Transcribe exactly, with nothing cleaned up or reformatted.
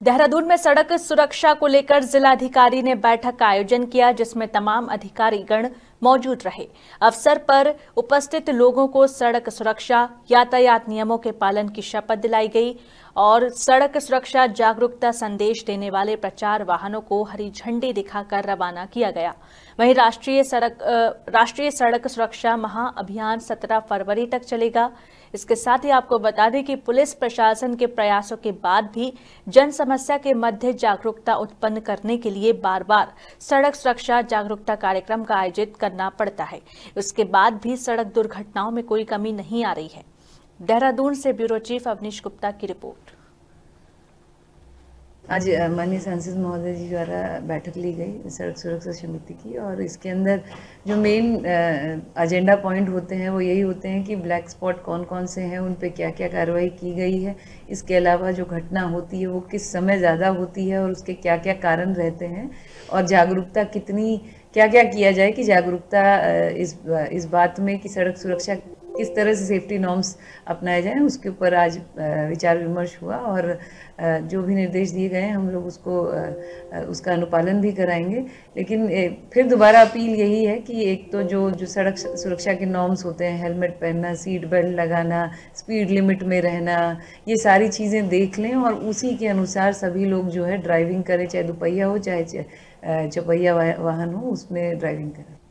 देहरादून में सड़क सुरक्षा को लेकर जिलाधिकारी ने बैठक का आयोजन किया, जिसमें तमाम अधिकारीगण मौजूद रहे। अवसर पर उपस्थित लोगों को सड़क सुरक्षा, यातायात नियमों के पालन की शपथ दिलाई गई और सड़क सुरक्षा जागरूकता संदेश देने वाले प्रचार वाहनों को हरी झंडी दिखाकर रवाना किया गया। वहीं राष्ट्रीय सड़क राष्ट्रीय सड़क सुरक्षा महाअभियान सत्रह फरवरी तक चलेगा। इसके साथ ही आपको बता दें कि पुलिस प्रशासन के प्रयासों के बाद भी जन समस्या के मध्य जागरूकता उत्पन्न करने के लिए बार बार सड़क सुरक्षा जागरूकता कार्यक्रम का आयोजित करना पड़ता है। उसके बाद भी सड़क दुर्घटनाओं में कोई कमी नहीं आ रही है। देहरादून से ब्यूरो चीफ अवनीश गुप्ता की रिपोर्ट। आज माननीय सांसद महोदय जी द्वारा बैठक ली गई सड़क सुरक्षा समिति की, और इसके अंदर जो मेन एजेंडा पॉइंट होते हैं वो यही होते हैं कि ब्लैक स्पॉट कौन कौन से हैं, उन पे क्या क्या कार्रवाई की गई है। इसके अलावा जो घटना होती है वो किस समय ज़्यादा होती है और उसके क्या क्या कारण रहते हैं, और जागरूकता कितनी क्या क्या किया जाए कि जागरूकता इस इस बात में कि सड़क सुरक्षा किस तरह से सेफ्टी नॉर्म्स अपनाए जाएं, उसके ऊपर आज विचार विमर्श हुआ। और जो भी निर्देश दिए गए हैं हम लोग उसको उसका अनुपालन भी कराएंगे। लेकिन फिर दोबारा अपील यही है कि एक तो जो जो सड़क सुरक्षा के नॉर्म्स होते हैं, हेलमेट पहनना, सीट बेल्ट लगाना, स्पीड लिमिट में रहना, ये सारी चीज़ें देख लें और उसी के अनुसार सभी लोग जो है ड्राइविंग करें, चाहे दुपहिया हो चाहे चौपहिया वाहन हो, उसमें ड्राइविंग करें।